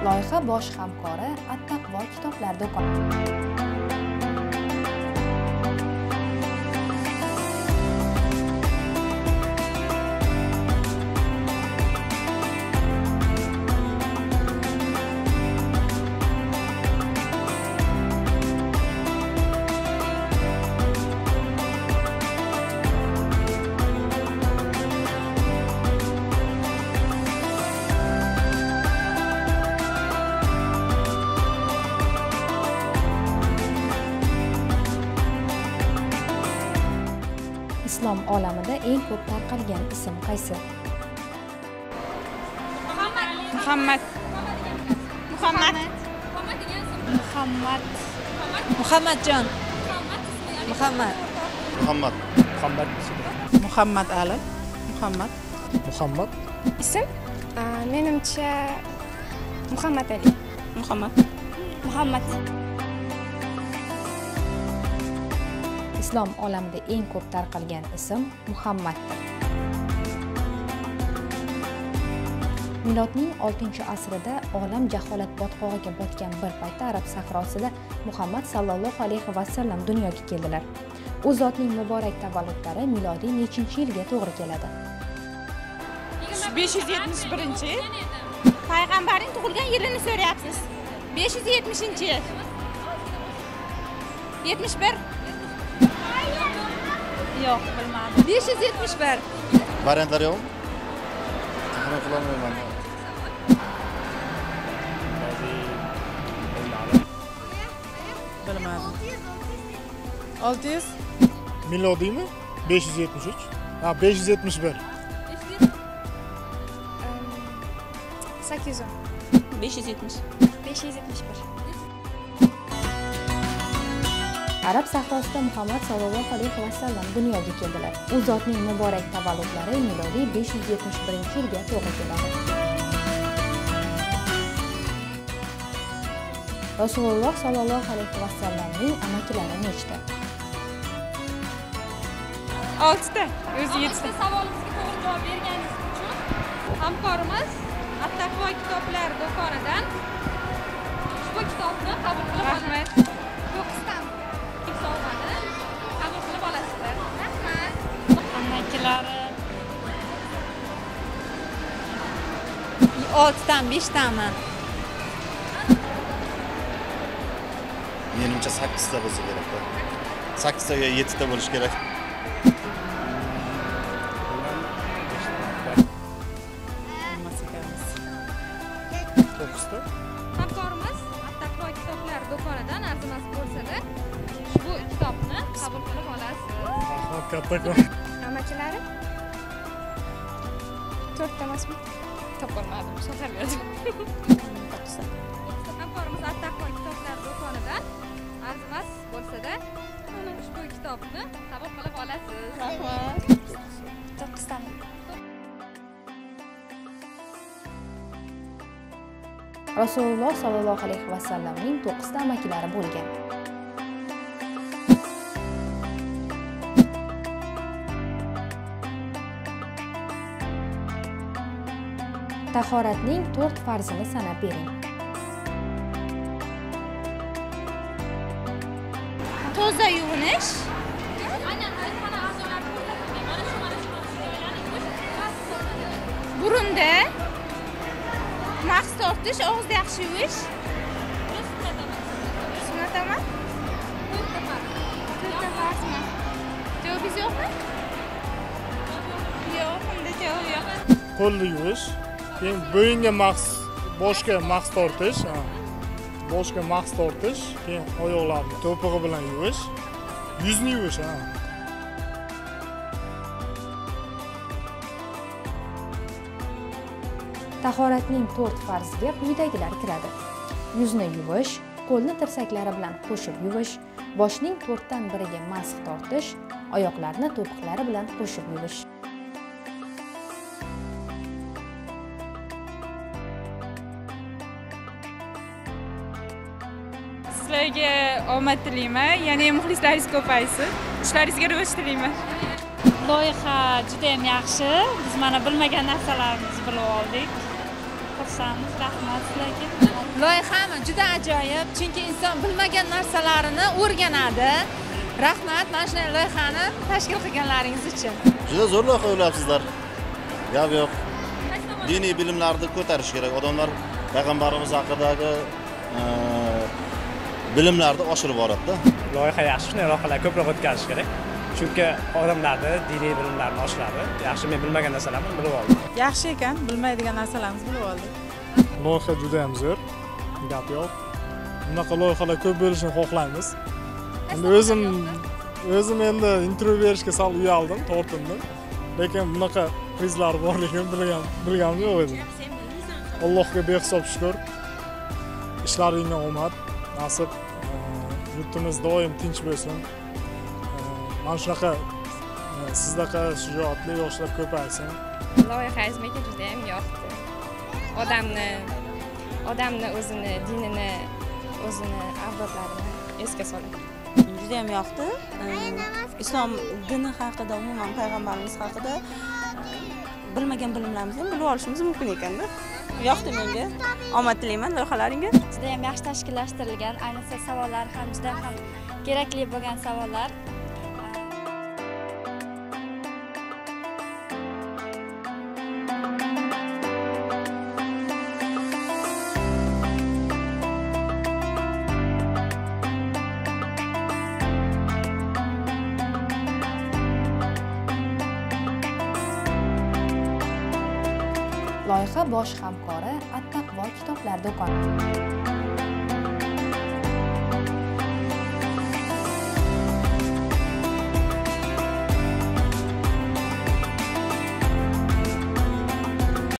Loyiha bosh hamkori At-Taqvo kitoblar do'koni. Islom olamida eng ko'p tarqalgan ism qaysi? Muhammad. Muhammadjon. Muhammad Ali. Muhammad. Ism? Menimcha Muhammad Ali. Muhammad. Islom olamida eng ko'p tarqalgan ism Muhammaddir. Milodning 6-asrida olam jaholat botqog'iga botgan bir paytda Arab sahrosida Muhammad sallallohu alayhi va sallam dunyoga keldilar. U zotning muborak tavalludlari milodiy nechinchi yilga to'g'ri keladi? 571-yil. Payg'ambarning tug'ilgan yilini so'rayapsiz. 570-yil. 71. Yo'q, bilmadim. 571. Variantlar yo'qmi? Taxmin qilolmayman. Bilmadim. 600. Milodiymi? 573. Ha, 571. 810. 570. 571. Arab sahrosida Muhammad sallallohu alayhi va sallam dunyoga keldilar. U zotning muborak tavalludlari milodiy 571-yilga to'g'ri keladi. Rasululloh sallallohu alayhi va sallamning amakilari nechta? 6 ta. O'zi 7 ta. Savolimizga to'g'ri javob berganingiz uchun hamkorimiz At-Taqvo kitoblar do'konidan ushbu kitobni qabul qilib olasiz. Rahmat. 9 ta sovg'ani qabul qilib olasizlar. Rahmat. Amakilari 6 dan 5 tami? Menimcha 8 ta bo'lsa kerak. 8 taga 7 ta bo'lish kerak. Hamkorimiz At-Taqvo kitoblar do'konidan arzimas bo'lsa-da ushbu kitobni qabul qilib olasiz. Rahmat kattakon. Amakilari 4 ta emasmi? Topolmadim, shaharladim. Hamkorimiz At-Taqvo kitoblar do'konidan arzimas bo'lsa-da ushbu kitobni qabul qilib olasiz. Rahmat. 9 ta. Rasululloh sallallohu alayhi va sallamning 9 ta amakilari bo'lgan. Tahoratning 4 farzini sanab bering. Toza yuvinish. Burunda mahs tortish, og'izda yaxshi yuvish. Sunnatami? 4 ta farzmi? Javobingiz yo'qmi? Yo'q, unda javob yo'q. Qo'lni yuvish, keyin bo'yinga boshga mahs tortish, keyin oyoqlarni to'pig'i bilan yuvish, yuzni yuvish, Tahoratning 4 farziga quyidagilar kiradi. Yuzni yuvish, qo'lni tirsaklari bilan qo'shib yuvish, boshning 4 dan biriga masx tortish, oyoqlarni to'piqlari bilan qo'shib yuvish. Sizlarga omad tilayman, ya'ni muxlislaringiz ko'paysin. Ishlaringizga rivoj tilayman. Loyiha juda ham yaxshi. Biz mana bilmagan narsalarimizni bilib oldik. Xursandmiz. Rahmat sizlarga. Loyihami juda ajoyib, chunki inson bilmagan narsalarini o'rganadi. Rahmat, mana shunday loyihani tashkil qilganlaringiz uchun. Juda zo'r loyiha o'ylabsizlar. Gap yo'q. Diniy bilimlarni ko'tarish kerak. Odamlar payg'ambarimiz haqidagi bilimlarni oshirib boradi-da. Loyiha yaxshi, shunday loyihalar ko'proq o'tkazish kerak. Chunki odamlarni diniy bilimlarini oshiradi. Yaxshi, men bilmagan narsalarni bilib oldim. Yaxshi ekan, bilmaydigan narsalarimizni bilib oldik. Loyiha juda ham zo'r. Gap yo'q. Bunaqa loyihalar ko'p bo'lishini xohlaymiz. Endi o'zim endi intervyu berishga sal uyaldim, tortindim. Lekin bunaqa prizlar borligini bilganim yo'q edi. Allohga behisob shukr. Ishlaringga omad, nasib. Yurtimiz doim tinch bo'lsin. Mana shunaqa sizdaqa shijoatli yoshlar ko'paysin. Loyihangiz menga juda ham yoqdi. Odamni o'zini, dinini, o'zini avlodlarini esga soladi. Juda ham yoqdi. Islom dini haqida, umuman payg'ambarimiz haqida bilmagan bilimlarimizni bilib olishimiz mumkin ekanda. Yoqdi menga. Omad tilayman loyihalaringga. Juda ham yaxshi tashkillashtirilgan, ayniqsa savollar ham juda ham kerakli bo'lgan savollar. Loyiha bosh hamkori At-Taqvo kitoblar do'koni.